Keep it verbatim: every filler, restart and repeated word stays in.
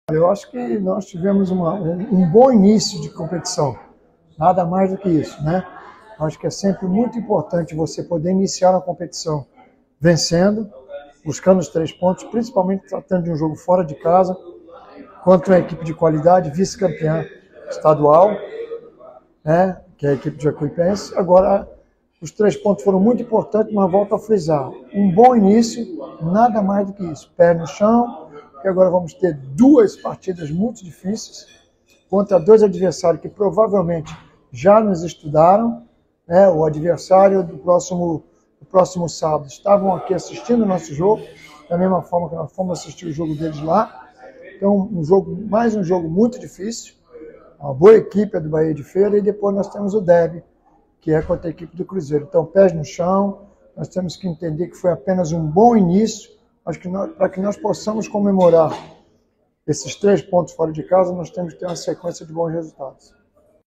Eu acho que nós tivemos uma, um bom início de competição, nada mais do que isso, né? Acho que é sempre muito importante você poder iniciar uma competição vencendo, buscando os três pontos, principalmente tratando de um jogo fora de casa, contra uma equipe de qualidade, vice-campeã estadual, né? Que é a equipe de Jacuipense. Agora, os três pontos foram muito importantes, mas volto a frisar, um bom início, nada mais do que isso, pé no chão. E agora vamos ter duas partidas muito difíceis contra dois adversários que provavelmente já nos estudaram, né? O adversário do próximo, do próximo sábado estavam aqui assistindo o nosso jogo, da mesma forma que nós fomos assistir o jogo deles lá. Então, um jogo, mais um jogo muito difícil, uma boa equipe do Bahia de Feira, e depois nós temos o derby, que é contra a equipe do Cruzeiro. Então, pés no chão, nós temos que entender que foi apenas um bom início. Acho que para que nós possamos comemorar esses três pontos fora de casa, nós temos que ter uma sequência de bons resultados.